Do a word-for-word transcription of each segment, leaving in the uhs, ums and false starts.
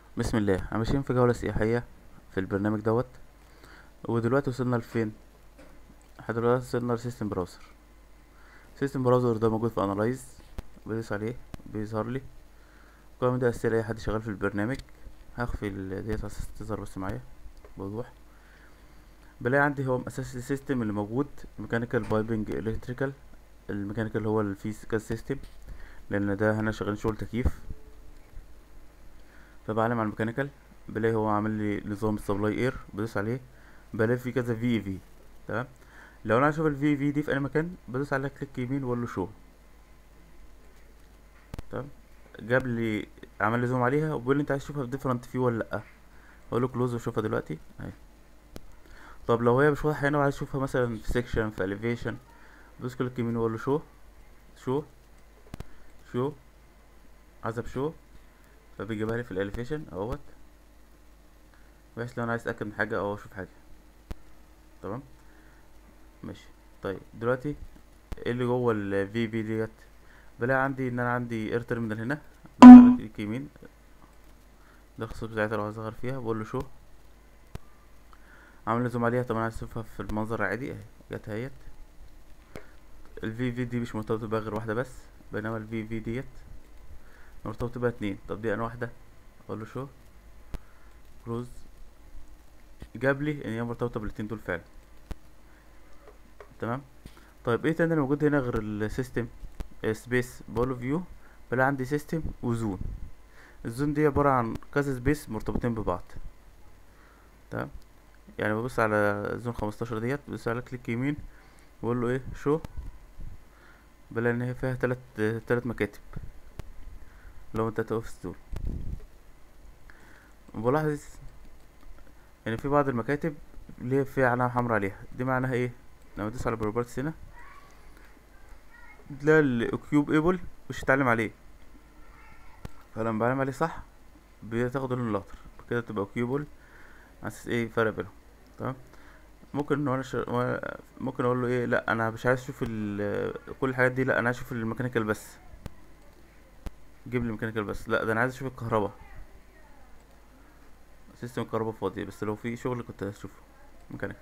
بسم الله. احنا ماشيين في جولة سياحية في البرنامج دوت. ودلوقتي وصلنا لفين؟ احنا دلوقتي وصلنا لسيستم براوزر. سيستم براوزر ده موجود في انالايز، بدوس عليه بيظهر لي القائمة دي أساسية لأي حد شغال في البرنامج. هخفي ال- ديت على أساس تظهر بس معايا بوضوح. بلاقي عندي هو أساس السيستم اللي موجود ميكانيكال بايبنج الكتريكال. الميكانيكال هو اللي فيه كذا سيستم، لأن ده هنا شغالين شغل تكييف. فبعلم على الميكانيكال، بلاقي هو عامل لي نظام السبلاي اير، بدوس عليه بلاقي فيه كذا في في. تمام. لو انا عايز اشوف الفي في دي في اي مكان بدوس عليها كليك يمين واقول له شو. تمام. جاب لي عمل لي زوم عليها وبيقول لي انت عايز تشوفها في ديفرنت فيو ولا لا. اقول له كلوز واشوفها دلوقتي اهي. طب لو هي مش واضحه هنا وعايز اشوفها مثلا في سيكشن في اليفيشن، بدوس كليك يمين واقول له شو. شو شو عزب شو. فبيجيبها لي في الاليفيشن اهوت، بحيث لو انا عايز اتاكد من حاجه او اشوف حاجه. تمام. ماشي. طيب دلوقتي ايه اللي جوه الفي في ديت؟ بلاقي عندي ان انا عندي اير تيرمينال هنا، بدوس على كليك يمين، ده الخصوص بتاعتها لو عايز اظهر فيها بقول له شو. عامل زوم عليها. طبعا عايز اشوفها في المنظر العادي اهي، جت اهيت. الفي في دي مش مرتبطة بقى غير واحدة بس، بينما الفي في ديت مرتبطة بقى اتنين. طب دي انا واحدة، اقول له شو كروز، جاب لي ان هي مرتبطة بالاتنين دول فعلا. تمام. طيب ايه تاني اللي موجود هنا غير السيستم؟ سبيس، بقول له فيو، بلاقي عندي سيستم وزون. الزون دي عبارة عن كذا سبيس مرتبطين ببعض. تمام. يعني ببص على زون خمستاشر ديت، ببص على كليك يمين واقول له ايه شو، بلاقي ان هي فيها تلات تلات مكاتب، لو انت اوفيس دول. بلاحظ ان في بعض المكاتب اللي هي فيها علامة حمرا عليها، دي معناها ايه؟ لما ادوس على بروبرتس هنا تلاقي الكيوب ايبل مش هتعلم عليه، فلما بعلم عليه صح بتاخد اللون الاخضر، كده تبقى كيوبل. على اساس ايه الفرق بينهم؟ تمام. ممكن وانا ش... وأنا- ممكن اقول له ايه، لا انا مش عايز اشوف ال... كل الحاجات دي، لا انا عايز اشوف الميكانيكال بس، جيب لي الميكانيكال بس. لا ده انا عايز اشوف الكهرباء، سيستم الكهرباء فاضي، بس لو في شغل كنت هشوفه ميكانيكال.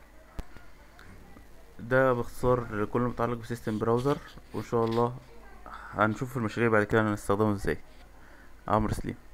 ده باختصار كل متعلق بسيستم براوزر، وان شاء الله هنشوف المشاريع بعد كده هنستخدمه ازاي. عمرو سليم.